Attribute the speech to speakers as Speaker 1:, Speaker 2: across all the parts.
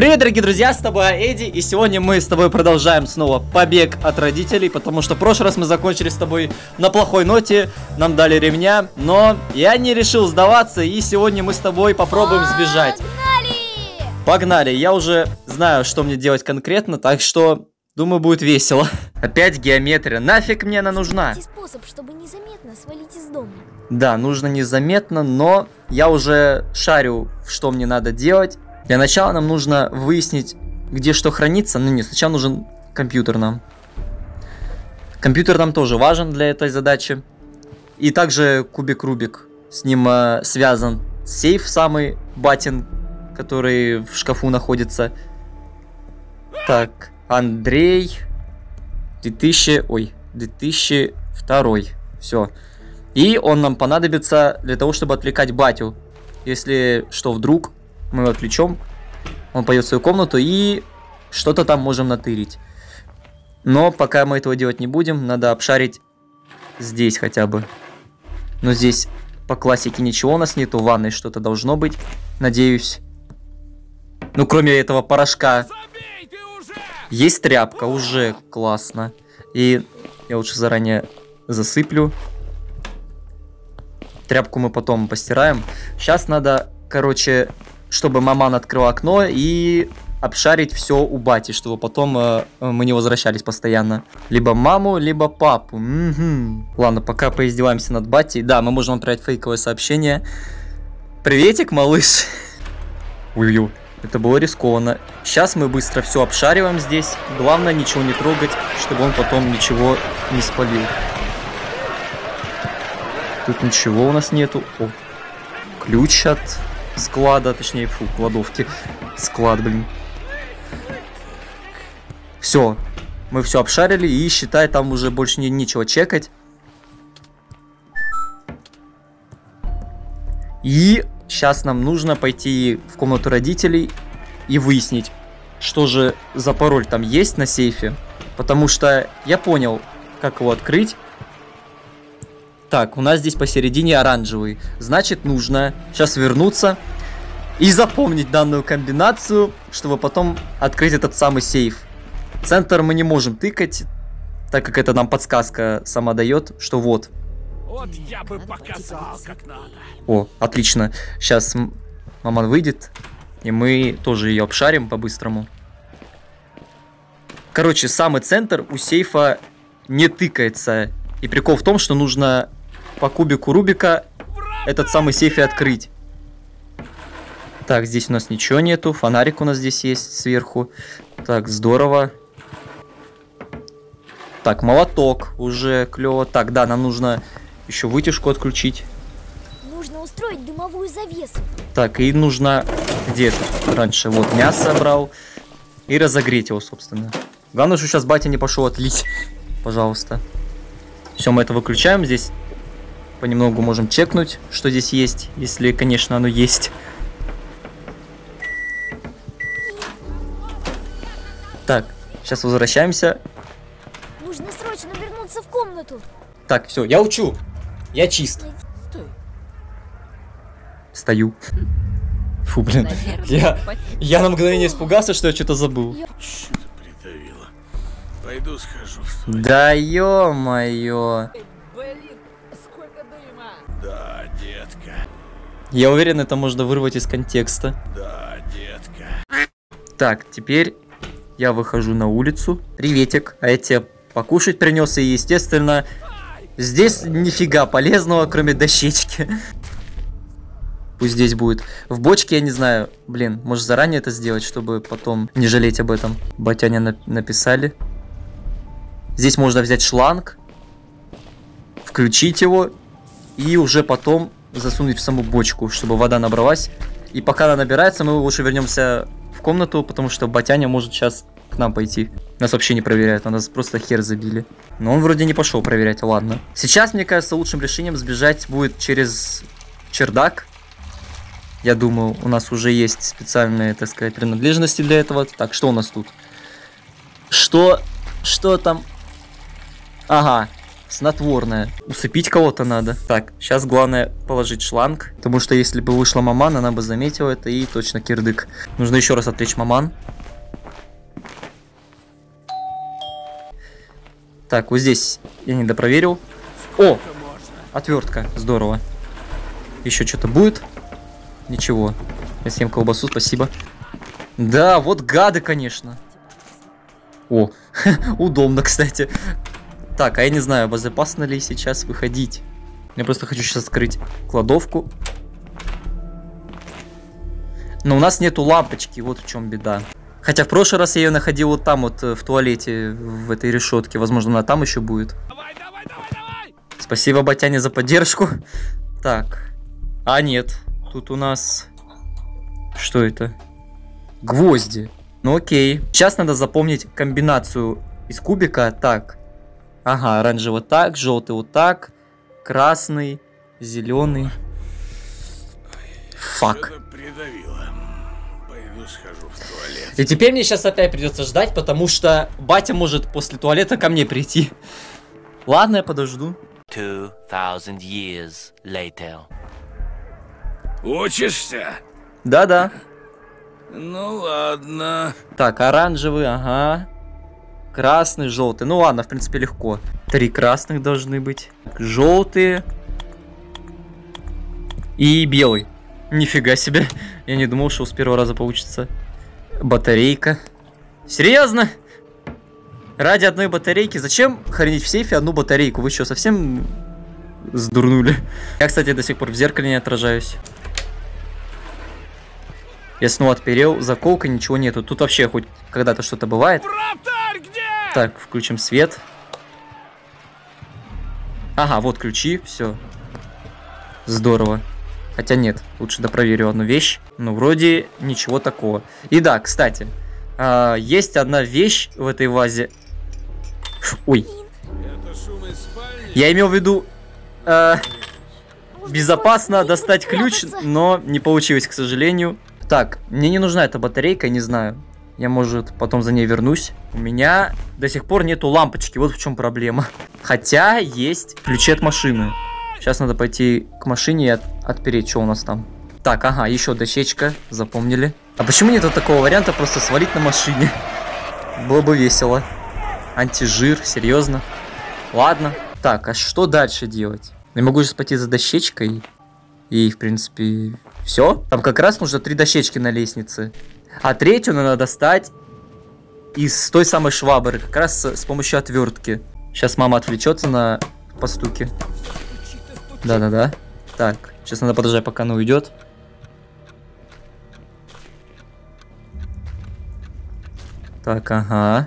Speaker 1: Привет, дорогие друзья, с тобой Эдди, и сегодня мы с тобой продолжаем снова побег от родителей, потому что в прошлый раз мы закончили с тобой на плохой ноте, нам дали ремня, но я не решил сдаваться, и сегодня мы с тобой попробуем сбежать. Погнали! Я уже знаю, что мне делать конкретно, так что, думаю, будет весело. Опять геометрия, нафиг мне она нужна?
Speaker 2: Способ, чтобы незаметно свалить из дома.
Speaker 1: Да, нужно незаметно, но я уже шарю, что мне надо делать. Для начала нам нужно выяснить, где что хранится. Ну нет, сначала нужен компьютер нам. Компьютер нам тоже важен для этой задачи. И также кубик Рубик. С ним связан сейф самый батин, который в шкафу находится. Так, Андрей 2002. Все. И он нам понадобится для того, чтобы отвлекать батю. Если что, вдруг мы его отвлечем, он пойдет в свою комнату и что-то там можем натырить. Но пока мы этого делать не будем, надо обшарить здесь хотя бы. Но здесь по классике ничего у нас нету, в ванной что-то должно быть, надеюсь. Ну, кроме этого порошка. Есть тряпка, уже классно. И я лучше заранее засыплю. Тряпку мы потом постираем. Сейчас надо, короче, чтобы маман открыла окно и обшарить все у бати, чтобы потом мы не возвращались постоянно. Либо маму, либо папу. Ладно, пока поиздеваемся над батей. Да, мы можем отправить фейковое сообщение. Приветик, малыш. Ой-ой, это было рискованно. Сейчас мы быстро все обшариваем здесь. Главное ничего не трогать, чтобы он потом ничего не спалил. Тут ничего у нас нету. О, ключ от склада, точнее, фу, кладовки. Склад, блин. Все, мы все обшарили и считай, там уже больше нечего чекать. И сейчас нам нужно пойти в комнату родителей и выяснить, что же за пароль там есть на сейфе. Потому что я понял, как его открыть. Так, у нас здесь посередине оранжевый. Значит, нужно сейчас вернуться и запомнить данную комбинацию, чтобы потом открыть этот самый сейф. Центр мы не можем тыкать, так как это нам подсказка сама дает, что вот.
Speaker 3: Вот я бы показал, как надо.
Speaker 1: О, отлично. Сейчас маман выйдет, и мы тоже ее обшарим по-быстрому. Короче, самый центр у сейфа не тыкается. И прикол в том, что нужно по кубику Рубика этот самый сейф и открыть. Так, здесь у нас ничего нету. Фонарик у нас здесь есть сверху. Так, здорово. Так, молоток. Уже клево. Так, да, нам нужно еще вытяжку отключить.
Speaker 2: Нужно устроить дымовую завесу.
Speaker 1: Так, и нужно... Где это? Раньше вот мясо брал. И разогреть его, собственно. Главное, что сейчас батя не пошел отлить. Пожалуйста. Все, мы это выключаем. Здесь понемногу можем чекнуть, что здесь есть. Если, конечно, оно есть. Так, сейчас возвращаемся.
Speaker 2: Нужно срочно вернуться в комнату.
Speaker 1: Так, все, я учу. Я чист.
Speaker 2: Стой.
Speaker 1: Стою. Фу, блин. Я на мгновение испугался, что я что-то забыл.
Speaker 3: Что-то придавило. Пойду схожу в туалет.
Speaker 1: Да ё-моё.
Speaker 4: Блин, сколько дыма!
Speaker 3: Да, детка.
Speaker 1: Я уверен, это можно вырвать из контекста.
Speaker 3: Да, детка.
Speaker 1: Так, теперь я выхожу на улицу. Приветик. А я тебе покушать принес, и, естественно, здесь нифига полезного, кроме дощечки. Пусть здесь будет. В бочке, я не знаю, блин, может заранее это сделать, чтобы потом не жалеть об этом. Батяня написали. Здесь можно взять шланг, включить его и уже потом засунуть в саму бочку, чтобы вода набралась. И пока она набирается, мы лучше вернемся в комнату, потому что батяня может сейчас к нам пойти. Нас вообще не проверяют, нас просто хер забили. Но он вроде не пошел проверять, ладно. Сейчас, мне кажется, лучшим решением сбежать будет через чердак. Я думаю, у нас уже есть специальные, так сказать, принадлежности для этого. Так, что у нас тут? Что там? Ага, снотворное. Усыпить кого-то надо. Так, сейчас главное положить шланг. Потому что если бы вышла маман, она бы заметила это и точно кирдык. Нужно еще раз отвлечь маман. Так, вот здесь я не допроверил. О! Отвертка. Здорово. Еще что-то будет? Ничего. Я съем колбасу, спасибо. Да, вот гады, конечно. О, удобно, кстати. Так, а я не знаю, безопасно ли сейчас выходить. Я просто хочу сейчас открыть кладовку. Но у нас нету лампочки, вот в чем беда. Хотя в прошлый раз я ее находил вот там вот в туалете, в этой решетке. Возможно, она там еще будет.
Speaker 3: Давай, давай, давай, давай!
Speaker 1: Спасибо, Батяне, за поддержку. Так. А, нет. Тут у нас... Что это? Гвозди. Ну окей. Сейчас надо запомнить комбинацию из кубика. Так. Ага, оранжевый вот так, желтый вот так, красный, зеленый. Фак.
Speaker 3: Что-то придавило. Пойду схожу в туалет.
Speaker 1: И теперь мне сейчас опять придется ждать, потому что батя может после туалета ко мне прийти. Ладно, я подожду.
Speaker 5: 2000 years later.
Speaker 3: Учишься?
Speaker 1: Да-да.
Speaker 3: Ну ладно.
Speaker 1: Так, оранжевый, ага. Красный, желтый. Ну ладно, в принципе, легко. 3 красных должны быть. Желтые. И белый. Нифига себе. Я не думал, что с первого раза получится. Батарейка. Серьезно? Ради одной батарейки? Зачем хранить в сейфе одну батарейку? Вы что, совсем сдурнули? Я, кстати, до сих пор в зеркале не отражаюсь. Я снова отперел. Заколка, ничего нету. Тут вообще хоть когда-то что-то бывает.
Speaker 3: Вратарь где?
Speaker 1: Так, включим свет. Ага, вот ключи, все. Здорово. Хотя нет, лучше допроверю одну вещь. Ну, вроде ничего такого. И да, кстати, есть одна вещь в этой вазе. Ой.
Speaker 3: Это шум из спальни?
Speaker 1: Я имел в виду...
Speaker 2: Может,
Speaker 1: безопасно
Speaker 2: стоит
Speaker 1: достать
Speaker 2: где-нибудь
Speaker 1: ключ,
Speaker 2: спрятаться?
Speaker 1: но не получилось, к сожалению. Так, мне не нужна эта батарейка, не знаю. Я, может, потом за ней вернусь. У меня до сих пор нету лампочки, вот в чем проблема. Хотя есть ключи от машины. Сейчас надо пойти к машине и отпереть, что у нас там. Так, ага, еще дощечка, запомнили. А почему нет такого варианта просто свалить на машине? Было бы весело. Антижир, серьезно. Ладно. Так, а что дальше делать? Я могу сейчас пойти за дощечкой. И, в принципе, все. Там как раз нужно 3 дощечки на лестнице. А третью надо достать из той самой швабры. Как раз с помощью отвертки. Сейчас мама отвлечется на постуки. Да-да-да. Так, сейчас надо подождать, пока она уйдет. Так, ага.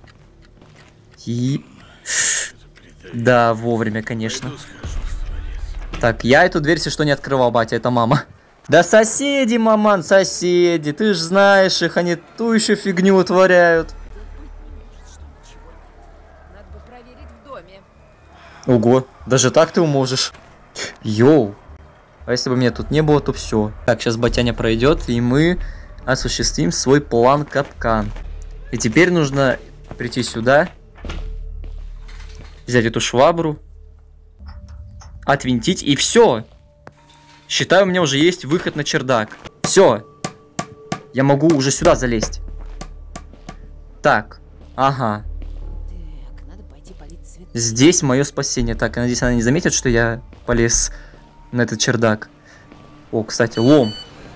Speaker 1: И... Да, вовремя, конечно.
Speaker 3: Пойду схожу в туалет.
Speaker 1: Так, я эту дверь, если что, не открывал, батя, это мама. Да соседи, маман, соседи, ты ж знаешь их, они ту еще фигню утворяют.
Speaker 4: Надо бы проверить в доме.
Speaker 1: Ого, даже так ты можешь. Йоу. А если бы меня тут не было, то все. Так, сейчас батяня пройдет, и мы осуществим свой план капкан. И теперь нужно прийти сюда, взять эту швабру, отвинтить, и все. Считаю, у меня уже есть выход на чердак. Все. Я могу уже сюда залезть. Так, ага.
Speaker 4: Так, надо пойти полить цветы.
Speaker 1: Здесь мое спасение. Так, я надеюсь, она не заметит, что я полез на этот чердак. О, кстати, лом.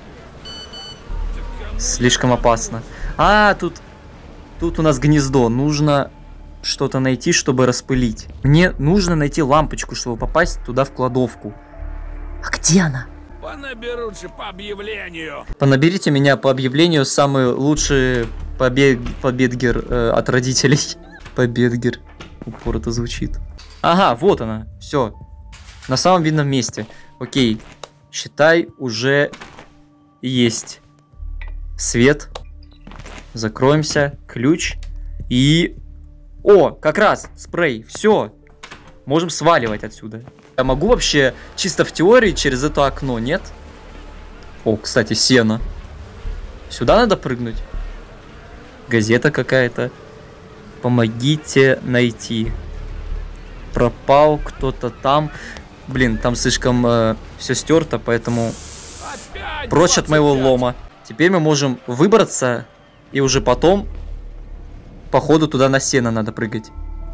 Speaker 1: Слишком опасно. А, тут у нас гнездо. Нужно что-то найти, чтобы распылить. Мне нужно найти лампочку, чтобы попасть туда в кладовку. А где она?
Speaker 3: Понаберут же по объявлению.
Speaker 1: Понаберите меня по объявлению самый лучший победгер от родителей. Победгер. Упор это звучит. Ага, вот она. Все. На самом видном месте. Окей. Считай, уже есть свет. Закроемся. Ключ. И... О, как раз спрей. Все. Можем сваливать отсюда. Я могу вообще чисто в теории через это окно, нет? О, кстати, сено. Сюда надо прыгнуть? Газета какая-то. Помогите найти. пропал, кто-то там. Блин, там слишком все стерто, поэтому прочь от моего лома. Теперь мы можем выбраться, и уже потом, походу, туда на сено надо прыгать.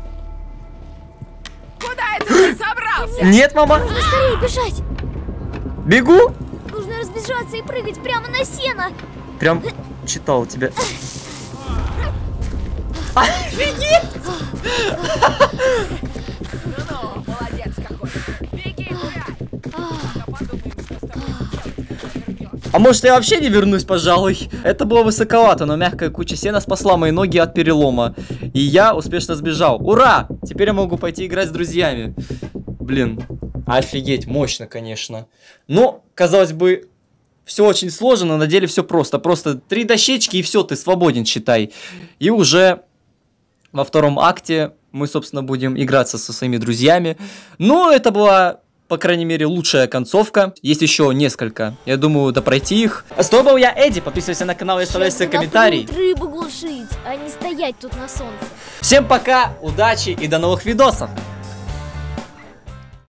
Speaker 4: Куда это ты собрался?
Speaker 1: Нет, мама!
Speaker 2: Нужно скорее бежать.
Speaker 1: Бегу!
Speaker 2: Нужно разбежаться и прыгать прямо на сено.
Speaker 1: Прям читал тебя.
Speaker 4: Ну, молодец какой. Беги, гуляй. Подумаем, что с тобой сделать.
Speaker 1: А может я вообще не вернусь, пожалуй? Это было высоковато, но мягкая куча сена спасла мои ноги от перелома. И я успешно сбежал. Ура! Теперь я могу пойти играть с друзьями. Блин, офигеть, мощно, конечно. Но, казалось бы, все очень сложно, но на деле все просто. Просто 3 дощечки и все, ты свободен, считай. И уже во втором акте мы, собственно, будем играться со своими друзьями. Но это была, по крайней мере, лучшая концовка. Есть еще несколько. Я думаю, допройти их. С тобой был я, Эдди. Подписывайся на канал и оставляй свои комментарии.
Speaker 2: Рыбу глушить, а не стоять тут на солнце.
Speaker 1: Всем пока, удачи и до новых видосов.